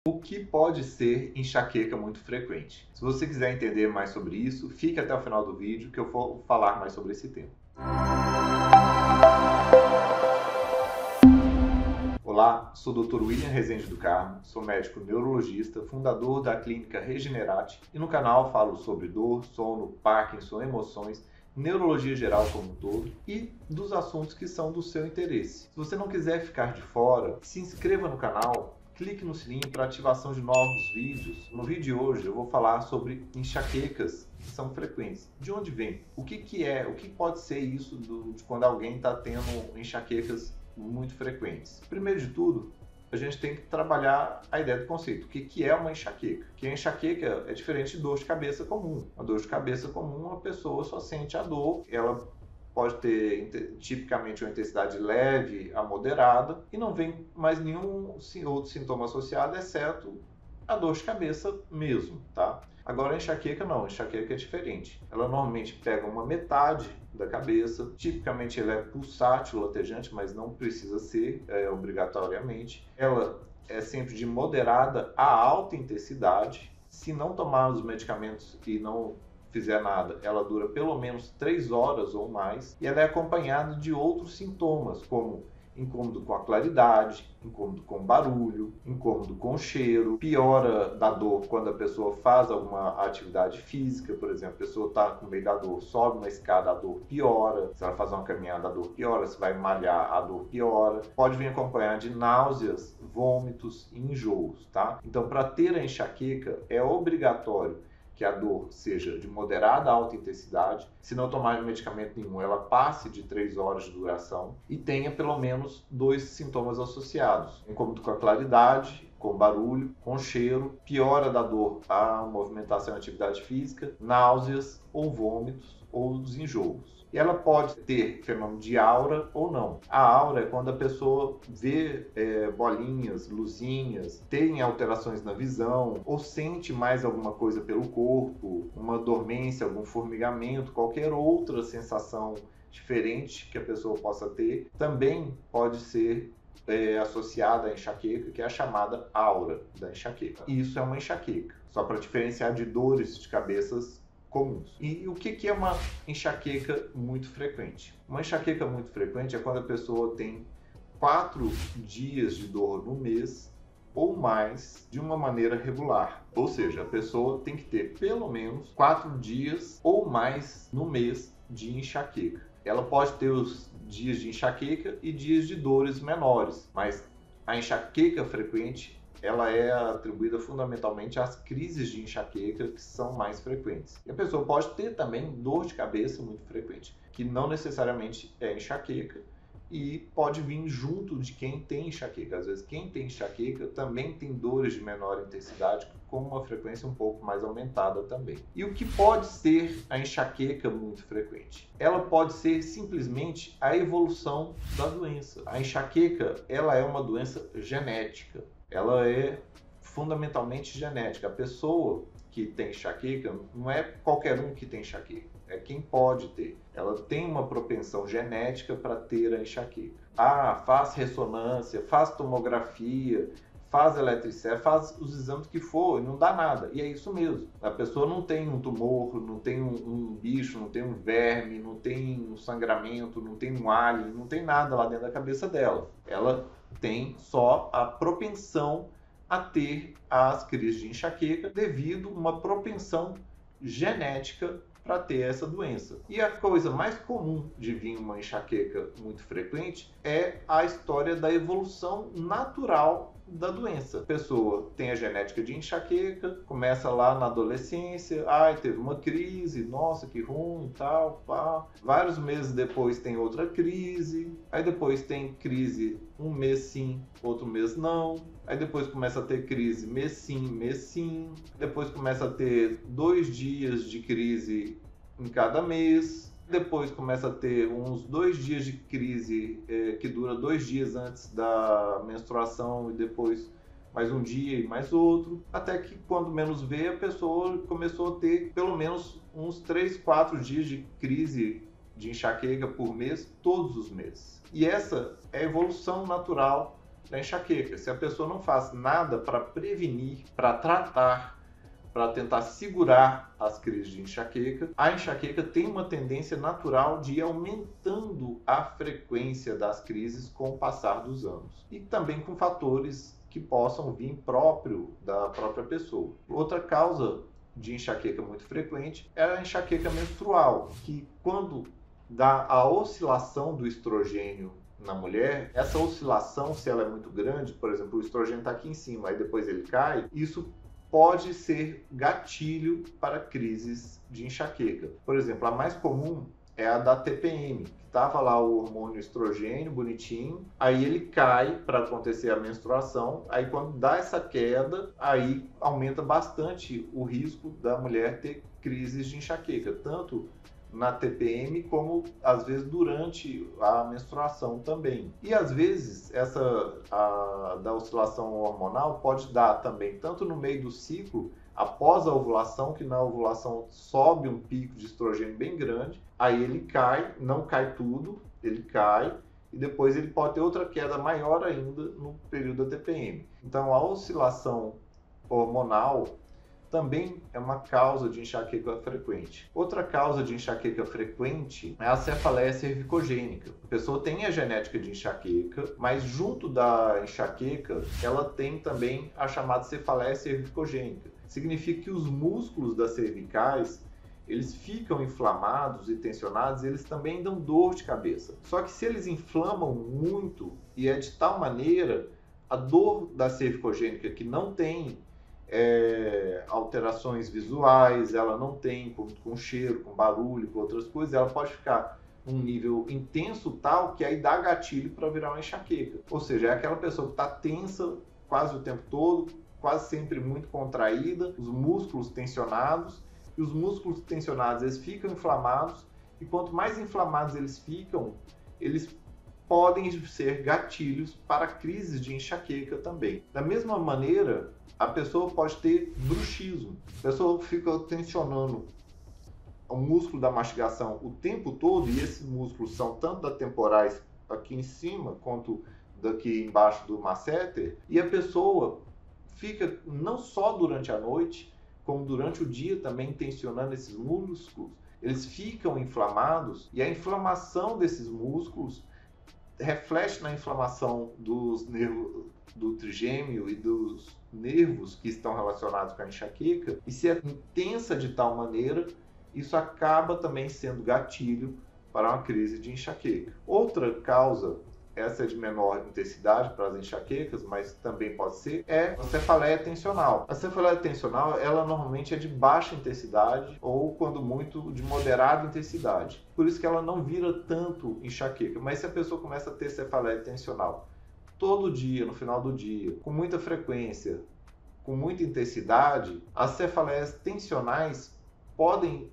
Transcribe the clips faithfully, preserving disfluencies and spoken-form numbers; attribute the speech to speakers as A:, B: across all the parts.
A: O que pode ser enxaqueca muito frequente? Se você quiser entender mais sobre isso, fique até o final do vídeo que eu vou falar mais sobre esse tema. Olá, sou o doutor William Rezende do Carmo, sou médico neurologista, fundador da clínica Regenerate e no canal falo sobre dor, sono, Parkinson, emoções, neurologia geral como um todo e dos assuntos que são do seu interesse. Se você não quiser ficar de fora, se inscreva no canal, clique no sininho para ativação de novos vídeos. No vídeo de hoje eu vou falar sobre enxaquecas que são frequentes. De onde vem? O que, que é? O que pode ser isso do, de quando alguém está tendo enxaquecas muito frequentes? Primeiro de tudo, a gente tem que trabalhar a ideia do conceito. O que, que é uma enxaqueca? Que a enxaqueca é diferente de dor de cabeça comum. A dor de cabeça comum, a pessoa só sente a dor, ela pode ter tipicamente uma intensidade leve a moderada e não vem mais nenhum outro sintoma associado, exceto a dor de cabeça mesmo, tá? Agora a enxaqueca não, a enxaqueca é diferente. Ela normalmente pega uma metade da cabeça, tipicamente ela é pulsátil, latejante, mas não precisa ser é, obrigatoriamente. Ela é sempre de moderada a alta intensidade. Se não tomar os medicamentos e não fizer nada, ela dura pelo menos três horas ou mais e ela é acompanhada de outros sintomas, como incômodo com a claridade, incômodo com barulho, incômodo com cheiro, piora da dor quando a pessoa faz alguma atividade física, por exemplo, a pessoa está com meio da dor, sobe uma escada, a dor piora, se ela faz uma caminhada, a dor piora, se vai malhar, a dor piora. Pode vir acompanhada de náuseas, vômitos e enjoos, tá? Então, para ter a enxaqueca, é obrigatório que a dor seja de moderada a alta intensidade, se não tomar medicamento nenhum, ela passe de três horas de duração e tenha pelo menos dois sintomas associados: incômodo com a claridade, com barulho, com cheiro, piora da dor a movimentação e atividade física, náuseas ou vômitos ou os enjoos. E ela pode ter fenômeno de aura ou não. A aura é quando a pessoa vê é, bolinhas, luzinhas, tem alterações na visão ou sente mais alguma coisa pelo corpo, uma dormência, algum formigamento, qualquer outra sensação diferente que a pessoa possa ter, também pode ser é, associada à enxaqueca, que é a chamada aura da enxaqueca. E isso é uma enxaqueca, só para diferenciar de dores de cabeças comuns. E o que é uma enxaqueca muito frequente? Uma enxaqueca muito frequente é quando a pessoa tem quatro dias de dor no mês ou mais de uma maneira regular. Ou seja, a pessoa tem que ter pelo menos quatro dias ou mais no mês de enxaqueca. Ela pode ter os dias de enxaqueca e dias de dores menores, mas a enxaqueca frequente ela é atribuída fundamentalmente às crises de enxaqueca que são mais frequentes. E a pessoa pode ter também dor de cabeça muito frequente, que não necessariamente é enxaqueca e pode vir junto de quem tem enxaqueca. Às vezes quem tem enxaqueca também tem dores de menor intensidade, com uma frequência um pouco mais aumentada também. E o que pode ser a enxaqueca muito frequente? Ela pode ser simplesmente a evolução da doença. A enxaqueca, ela é uma doença genética. Ela é fundamentalmente genética. A pessoa que tem enxaqueca não é qualquer um que tem enxaqueca, é quem pode ter. Ela tem uma propensão genética para ter a enxaqueca. Ah, faz ressonância, faz tomografia, faz eletricésio, faz os exames que for e não dá nada. E é isso mesmo. A pessoa não tem um tumor, não tem um, um bicho, não tem um verme, não tem um sangramento, não tem um alien, não tem nada lá dentro da cabeça dela. Ela tem só a propensão a ter as crises de enxaqueca devido a uma propensão genética para ter essa doença. E a coisa mais comum de vir uma enxaqueca muito frequente é a história da evolução natural da doença. A pessoa tem a genética de enxaqueca, começa lá na adolescência, ai, teve uma crise, nossa, que ruim, tal, pá. Vários meses depois tem outra crise, aí depois tem crise um mês sim, outro mês não, aí depois começa a ter crise mês sim, mês sim, depois começa a ter dois dias de crise em cada mês, depois começa a ter uns dois dias de crise é, que dura dois dias antes da menstruação e depois mais um dia e mais outro, até que quando menos vê a pessoa começou a ter pelo menos uns três, quatro dias de crise de enxaqueca por mês, todos os meses. E essa é a evolução natural da enxaqueca. Se a pessoa não faz nada para prevenir, para tratar, para tentar segurar as crises de enxaqueca, a enxaqueca tem uma tendência natural de ir aumentando a frequência das crises com o passar dos anos. E também com fatores que possam vir próprio da própria pessoa. Outra causa de enxaqueca muito frequente é a enxaqueca menstrual, que quando dá a oscilação do estrogênio na mulher, essa oscilação, se ela é muito grande, por exemplo, o estrogênio está aqui em cima, aí depois ele cai, isso pode ser gatilho para crises de enxaqueca. Por exemplo, a mais comum é a da T P M, que estava lá o hormônio estrogênio bonitinho, aí ele cai para acontecer a menstruação, aí quando dá essa queda, aí aumenta bastante o risco da mulher ter crises de enxaqueca, tanto na T P M como às vezes durante a menstruação também. E às vezes essa a, da oscilação hormonal pode dar também tanto no meio do ciclo, após a ovulação, que na ovulação sobe um pico de estrogênio bem grande, aí ele cai, não cai tudo, ele cai e depois ele pode ter outra queda maior ainda no período da T P M. Então a oscilação hormonal também é uma causa de enxaqueca frequente. Outra causa de enxaqueca frequente é a cefaleia cervicogênica. A pessoa tem a genética de enxaqueca, mas junto da enxaqueca, ela tem também a chamada cefaleia cervicogênica. Significa que os músculos das cervicais, eles ficam inflamados e tensionados e eles também dão dor de cabeça. Só que se eles inflamam muito e é de tal maneira, a dor da cervicogênica que não tem É, alterações visuais, ela não tem com, com cheiro, com barulho, com outras coisas, ela pode ficar num nível intenso tal que aí dá gatilho para virar uma enxaqueca. Ou seja, é aquela pessoa que está tensa quase o tempo todo, quase sempre muito contraída, os músculos tensionados, e os músculos tensionados eles ficam inflamados, e quanto mais inflamados eles ficam, eles podem ser gatilhos para crises de enxaqueca também. Da mesma maneira, a pessoa pode ter bruxismo. A pessoa fica tensionando o músculo da mastigação o tempo todo, e esses músculos são tanto da temporais aqui em cima, quanto daqui embaixo do masseter, e a pessoa fica não só durante a noite, como durante o dia também tensionando esses músculos, eles ficam inflamados, e a inflamação desses músculos reflete na inflamação dos nervos do trigêmeo e dos nervos que estão relacionados com a enxaqueca, e se é intensa de tal maneira, isso acaba também sendo gatilho para uma crise de enxaqueca. Outra causa, essa é de menor intensidade para as enxaquecas, mas também pode ser, é a cefaleia tensional. A cefaleia tensional, ela normalmente é de baixa intensidade ou, quando muito, de moderada intensidade. Por isso que ela não vira tanto enxaqueca. Mas se a pessoa começa a ter cefaleia tensional todo dia, no final do dia, com muita frequência, com muita intensidade, as cefaleias tensionais podem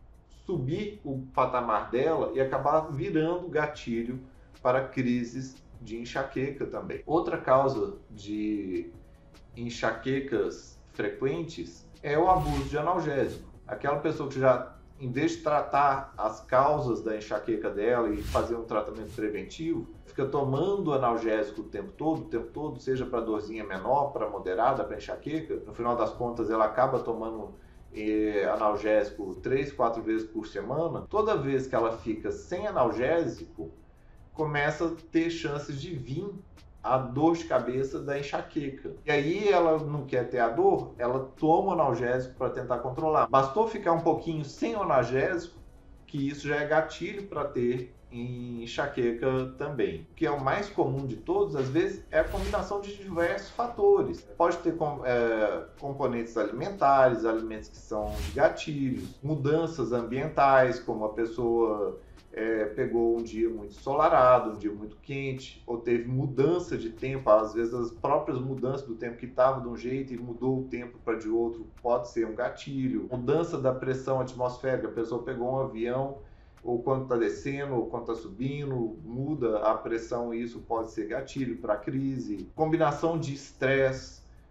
A: subir o patamar dela e acabar virando gatilho para crises de enxaqueca também. Outra causa de enxaquecas frequentes é o abuso de analgésico. Aquela pessoa que já, em vez de tratar as causas da enxaqueca dela e fazer um tratamento preventivo, fica tomando analgésico o tempo todo, o tempo todo, seja para dorzinha menor, para moderada, para enxaqueca. No final das contas, ela acaba tomando eh, analgésico três, quatro vezes por semana. Toda vez que ela fica sem analgésico, começa a ter chances de vir a dor de cabeça da enxaqueca. E aí ela não quer ter a dor, ela toma o analgésico para tentar controlar. Bastou ficar um pouquinho sem o analgésico, que isso já é gatilho para ter enxaqueca também. O que é o mais comum de todos, às vezes, é a combinação de diversos fatores. Pode ter é, componentes alimentares, alimentos que são de gatilhos, mudanças ambientais, como a pessoa É, pegou um dia muito ensolarado, um dia muito quente, ou teve mudança de tempo, às vezes as próprias mudanças do tempo que estava de um jeito e mudou o tempo para de outro, pode ser um gatilho. Mudança da pressão atmosférica, a pessoa pegou um avião, ou quando está descendo, ou quando está subindo, muda a pressão e isso pode ser gatilho para crise. Combinação de estresse,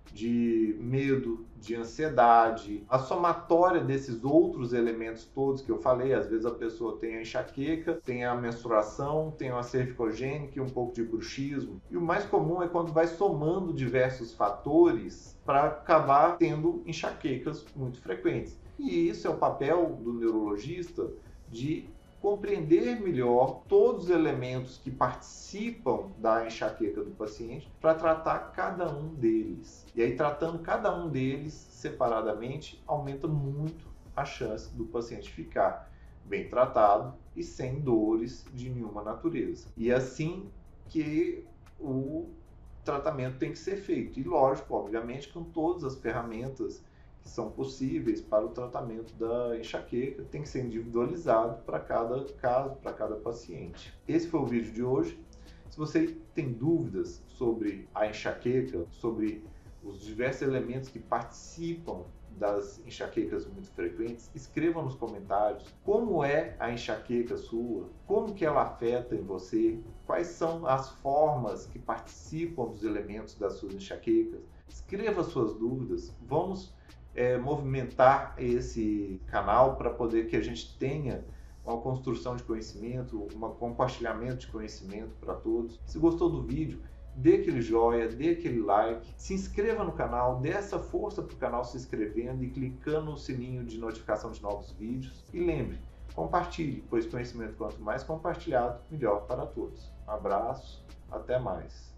A: de medo, de ansiedade. A somatória desses outros elementos todos que eu falei, às vezes a pessoa tem a enxaqueca, tem a menstruação, tem uma cervicogênica e um pouco de bruxismo. E o mais comum é quando vai somando diversos fatores para acabar tendo enxaquecas muito frequentes. E isso é o papel do neurologista de compreender melhor todos os elementos que participam da enxaqueca do paciente para tratar cada um deles. E aí, tratando cada um deles separadamente, aumenta muito a chance do paciente ficar bem tratado e sem dores de nenhuma natureza. E assim que o tratamento tem que ser feito. E lógico, obviamente, com todas as ferramentas que são possíveis para o tratamento da enxaqueca, tem que ser individualizado para cada caso, para cada paciente. Esse foi o vídeo de hoje. Se você tem dúvidas sobre a enxaqueca, sobre os diversos elementos que participam das enxaquecas muito frequentes, escreva nos comentários como é a enxaqueca sua, como que ela afeta em você, quais são as formas que participam dos elementos das suas enxaquecas. Escreva suas dúvidas, vamos é, movimentar esse canal para poder que a gente tenha uma construção de conhecimento, um compartilhamento de conhecimento para todos. Se gostou do vídeo, dê aquele joinha, dê aquele like, se inscreva no canal, dê essa força para o canal se inscrevendo e clicando no sininho de notificação de novos vídeos. E lembre, compartilhe, pois conhecimento quanto mais compartilhado, melhor para todos. Um abraço, até mais.